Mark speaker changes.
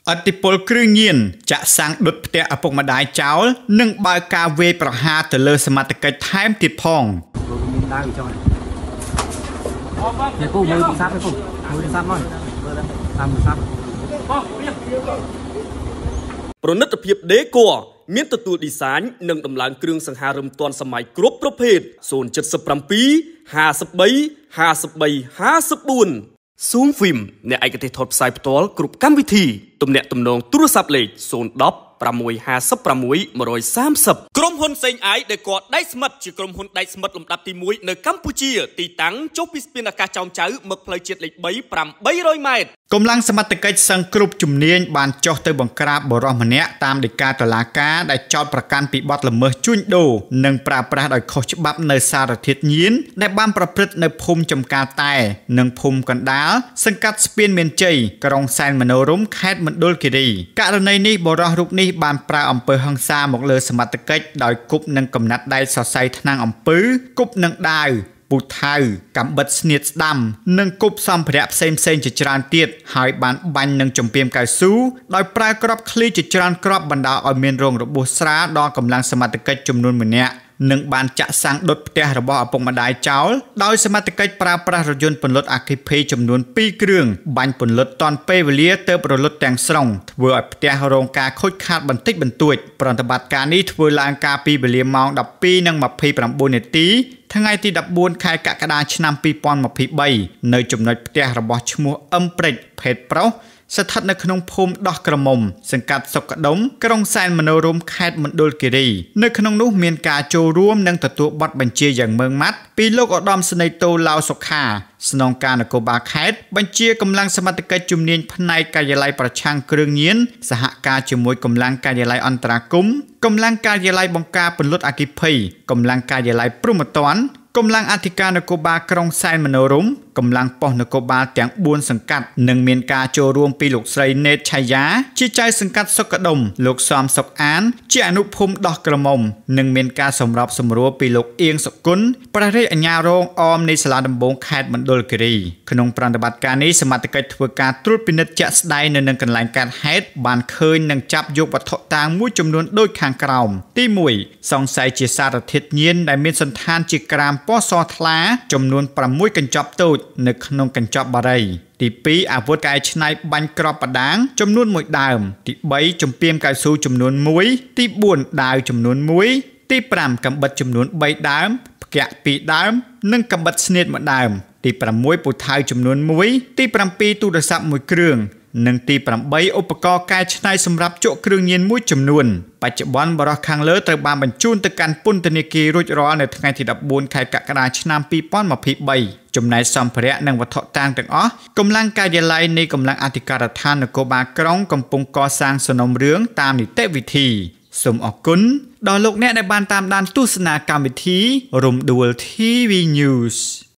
Speaker 1: អតិពលគ្រឿងញៀនចាក់សាំងដុតផ្ទះឪពុកម្ដាយចោលនិងបើកការវាយប្រហារទៅលើសមត្ថកិច្ចថែមទៀតផង
Speaker 2: ប្រណិតភាពដេគ័រមានទទួលឌីហ្សាញនិងដំឡើងគ្រឿងសង្ហារឹមទាន់សម័យគ្រប់ប្រភេទ077 53 53 54 Zoom Film អ្នកឯកទេសថតផ្សាយផ្ទាល់គ្រប់កម្មវិធីទំនាក់ទំនងទូរស័ព្ទលេខ010 656 130ក្រុមហ៊ុនសេងអាយដែលគាត់ដៃស្មិតជាក្រុមហ៊ុនដៃស្មិតលំដាប់ទី1នៅកម្ពុជាទីតាំងចុះពីស្ពានអាកាសចោមចៅមកផ្លូវជាតិលេខ3 800 ម៉ែត្រ
Speaker 1: កម្លាំងសមត្ថកិច្ចសង្គ្រោះជំនាញបានចុះទៅបង្ក្រាបបរិសម្នាក់តាមដីកាតុលាការដែលចោទប្រកាន់ពីបទល្មើសជួញដូរនិងប្រើប្រាស់ដោយខុសច្បាប់នៅសារធាតុញៀនដែលបានប្រព្រឹត្តនៅភូមិចំការតែនិងភូមិកណ្ដាលសង្កាត់ស្ពានមានជ័យក្រុងសែនមនោរម្យខេត្តមណ្ឌលគិរីករណីនេះបរិសរូបនេះបានប្រើអំពើហិង្សាមកលើសមត្ថកិច្ចដោយគប់នឹងកំណាត់ដែកសរសៃថ្នាំងអំពៅគប់នឹងដាវពូថៅកំបិតស្នៀតស្ដាំនិងគប់សម្ភារៈផ្សេងជាច្រើនទៀតហើយបានបាញ់នឹងចំពាមកៅស៊ូដោយប្រើគ្រាប់ឃ្លីជាច្រើនគ្រាប់បណ្ដាលឲ្យមានរងរបួសស្រាលដល់កម្លាំងសមត្ថកិច្ចចំនួនម្នាក់និងបានចាក់សាំងដុតផ្ទះរបស់ឪពុកម្ដាយចោលដោយសមត្ថកិច្ចប្រើប្រាស់រថយន្តពន្លត់អគ្គិភ័យចំនួន2គ្រឿងបាញ់ពន្លត់តាន់ពេលវេលាទៅរលត់ទាំងស្រុងធ្វើឲ្យផ្ទះរងការខូចខាតបន្តិចបន្តួចប្រតិបត្តិការនេះធ្វើឡើងកាលពីវេលាម៉ោង 12:29 នាទីថ្ងៃទី14 ខែកក្កដាឆ្នាំ2023នៅចំណុចផ្ទះរបស់ឈ្មោះអឹមព្រិចភេទប្រុសស្ថិតនៅក្នុងភូមិដោះក្រមុំសង្កាត់សុកដុំក្រុងសែនមនោរម្យខេត្តមណ្ឌលគិរីនៅក្នុងនោះមានការចូលរួមនិងទទួលបទបញ្ជាយ៉ាងម៉ឺងម៉ាត់ពីលោកឧត្តមសេនីយ៍តូឡាវសុខាស្នងការនគរបាលខេត្តបញ្ជាកម្លាំងសមត្ថកិច្ចជំនាញផ្នែកការិយាល័យប្រឆាំងគ្រឿងញៀនសហការជាមួយកម្លាំងការិយាល័យអន្តរាគមន៍កម្លាំងការិយាល័យបង្ការពន្លត់អគ្គិភ័យកម្លាំងការិយាល័យព្រំប្រទានកម្លាំងអធិការនគរបាលក្រុងសែនមនោរម្យកម្លាំងប៉ុស្តិ៍នគរបាលទាំង4សង្កាត់និងមានការចូលរួមពីលោកស្រីណេតឆាយាជាចៅសង្កាត់សុកដុំលោកសំសុកអានជាអនុភូមិដោះក្រមុំនិងមានការសម្របសម្រួលពីលោកអៀងសុគន្ធព្រះរាជអាជ្ញារងអមនៃសាលាដំបងខេត្តមណ្ឌលគិរីក្នុងប្រតិបត្តិការនេះសមត្ថកិច្ចធ្វើការត្រួតពិនិត្យជាក់ស្ដែងនៅនឹងកន្លែងកើតហេតុបានឃើញនិងចាប់យកវត្ថុតាងមួយចំនួនដូចខាងក្រោមទី1សង្ស័យជាសារធាតុញៀនដែលមានសន្តានជាក្រាមពណ៌សថ្លាចំនួន6កញ្ចប់តូចនៅក្នុងកញ្ចប់បារីទី2អាវុធកែច្នៃបាញ់គ្រាប់បដាងចំនួន1ដើមទី3ចំពាមកៅស៊ូចំនួន1ទី4ដាវចំនួន1ទី5កំបិតចំនួន3ដើមផ្គាក់2ដើមនិងកំបិតស្នៀត1ដើមទី6ពូថៅចំនួន1ទី7ទូរស័ព្ទ1គ្រឿងនិងទី8ឧបករណ៍កែច្នៃសម្រាប់ជក់គ្រឿងញៀនមួយចំនួនបច្ចុប្បន្នបរិសខាងលើត្រូវបានបញ្ជូនទៅកាន់ពន្ធនាគាររួចរាល់នៅថ្ងៃទី14 ខែកក្កដាឆ្នាំ2023ចំណែកសម្ភារៈនិងវត្ថុតាងទាំងអស់កម្លាំងការិយាល័យនៃកម្លាំងអធិការដ្ឋាននគរបាលក្រុងកំពុងកសាងសំណុំរឿងតាមនីតិវិធីសូមអរគុណដល់លោកអ្នកដែលបានតាមដានទស្សនាកម្មវិធីរំដួល TV News